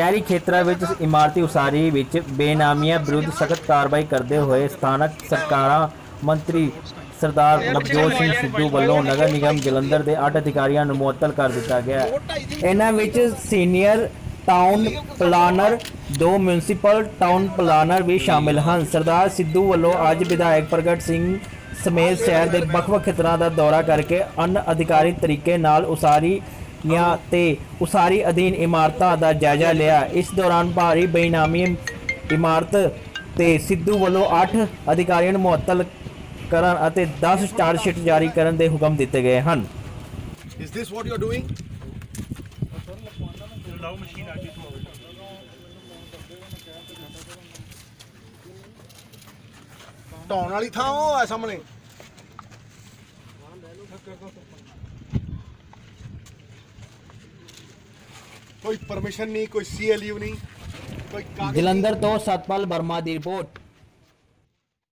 शहरी खेत्रा विच इमारती उसारी विच बेनामियां विरुद्ध सख्त कार्रवाई करते हुए स्थानक सरकारां मंत्री सरदार नवजोत सिंह सिद्धू वालों नगर निगम जलंधर के 8 अधिकारियों को मुअत्तल कर दिता गया। इन्हां विच senior town planner 2 municipal town planner भी शामिल हैं। सरदार सिद्धू वालों अज विधायक प्रगट सिंह समेत शहर के ਵੱਖ-ਵੱਖ खेत्रों का दौरा करके अन अधिकारिक तरीके नाल उसारियां ते उसारी अधीन इमारतों का जायजा लिया। इस दौरान भारी बेनामी इमारत ते सिद्धू वालों 8 अधिकारियों को मुअत्तल करन अते 10 चार्जशीट जारी करने के हुक्म दिए गए हैं। Is this what you're doing? ਢਾਉਣ ਵਾਲੀ ਥਾਂ ਉਹ ਆ ਸਾਹਮਣੇ। कोई परमिशन नहीं, कोई CLU नहीं, कोई कागज। जलंधर तो सतपाल वर्मा की रिपोर्ट।